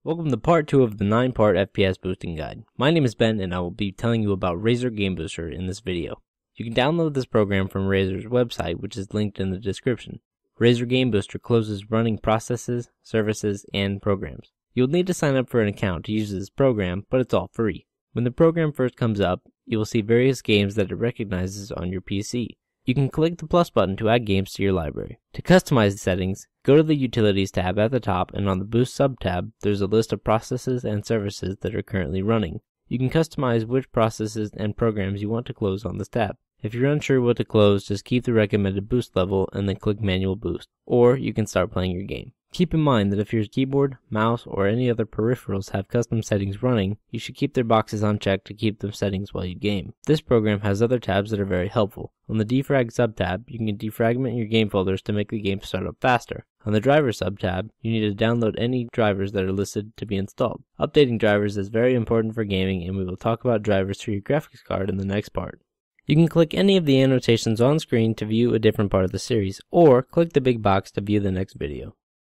Welcome to part 2 of the 9-part FPS Boosting Guide. My name is Ben and I will be telling you about Razer Game Booster in this video. You can download this program from Razer's website, which is linked in the description. Razer Game Booster closes running processes, services, and programs. You'll need to sign up for an account to use this program, but it's all free. When the program first comes up, you will see various games that it recognizes on your PC. You can click the plus button to add games to your library. To customize the settings, go to the Utilities tab at the top, and on the Boost sub-tab, there's a list of processes and services that are currently running. You can customize which processes and programs you want to close on this tab. If you're unsure what to close, just keep the recommended boost level and then click Manual Boost, or you can start playing your game. Keep in mind that if your keyboard, mouse, or any other peripherals have custom settings running, you should keep their boxes unchecked to keep the settings while you game. This program has other tabs that are very helpful. On the Defrag sub-tab, you can defragment your game folders to make the game start up faster. On the Driver sub-tab, you need to download any drivers that are listed to be installed. Updating drivers is very important for gaming, and we will talk about drivers for your graphics card in the next part. You can click any of the annotations on screen to view a different part of the series, or click the big box to view the next video.